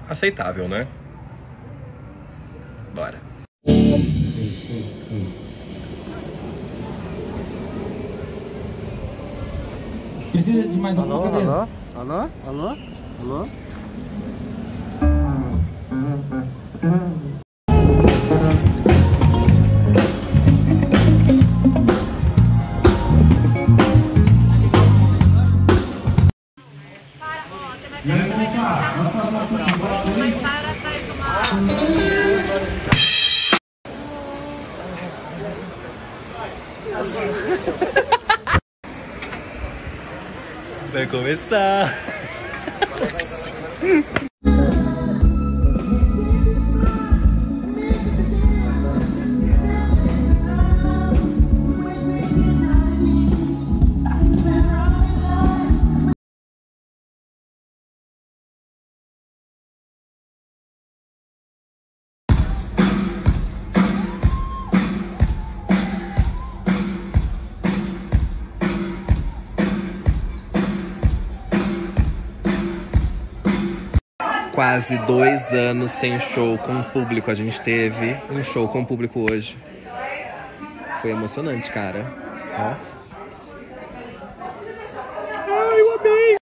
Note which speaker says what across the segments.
Speaker 1: aceitável, né? Bora.
Speaker 2: Precisa de mais alguma cadeira?
Speaker 3: Alô? Alô? Alô?
Speaker 1: Vai começar. Quase 2 anos sem show com público. A gente teve um show com público hoje. Foi emocionante, cara. Ó. Ai, eu amei!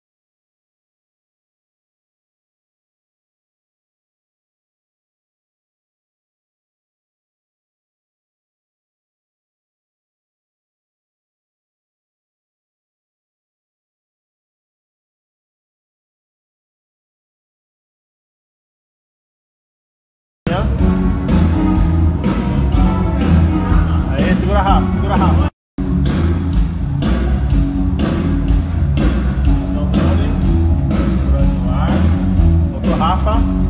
Speaker 3: Aí, segura rápido, segura rápido. Soltou no ar. Voltou, Rafa.